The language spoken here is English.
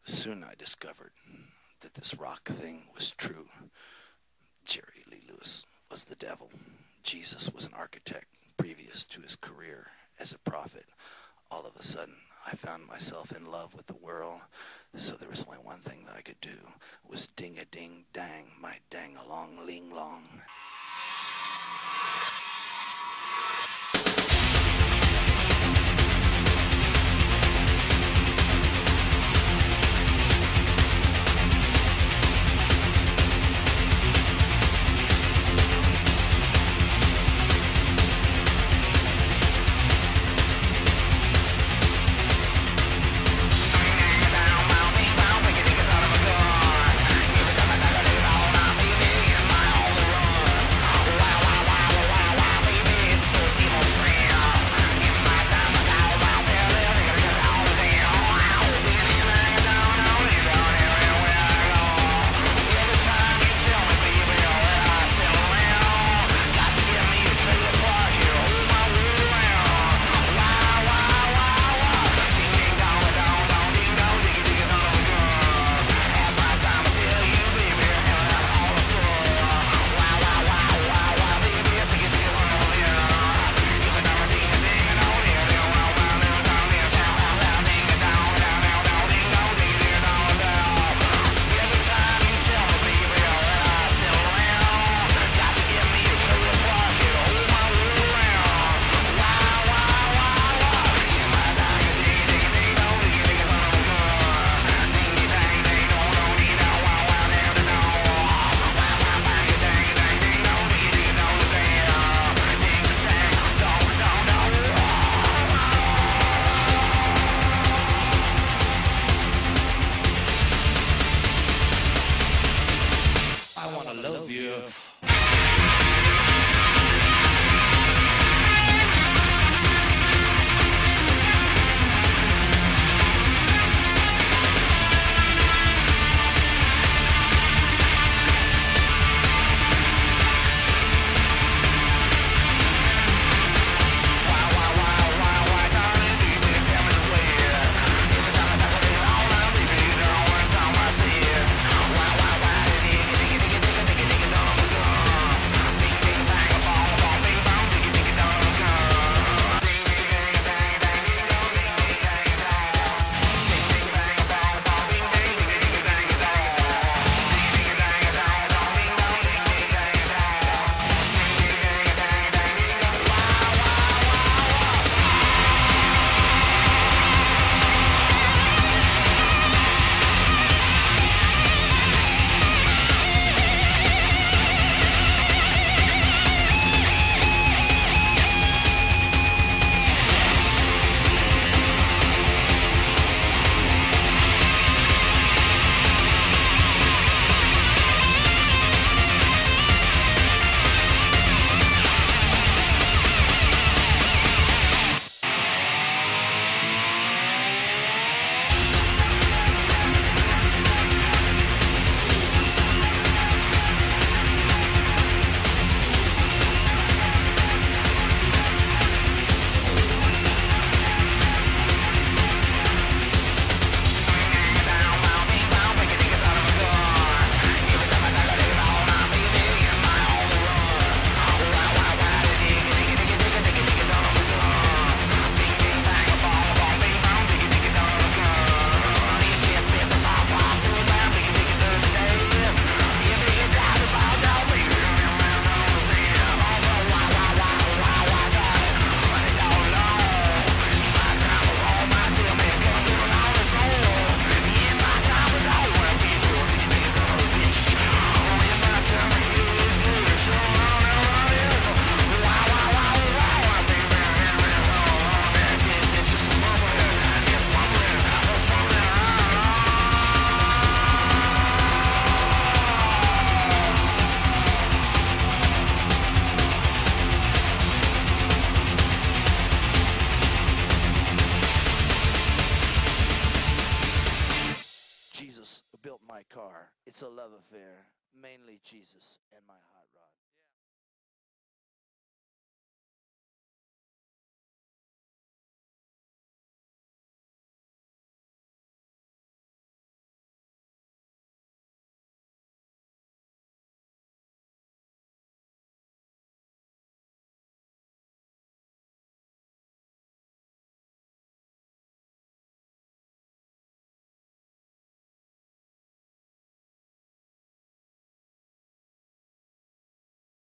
Soon I discovered that this rock thing was true. Jerry Lee Lewis was the devil. Jesus was an architect previous to his career as a prophet. All of a sudden, I found myself in love with the world, so there was only one thing that I could do, was ding-a-ding-dang, my dang-along-ling-long. Jesus built my car. It's a love affair, mainly Jesus and my heart.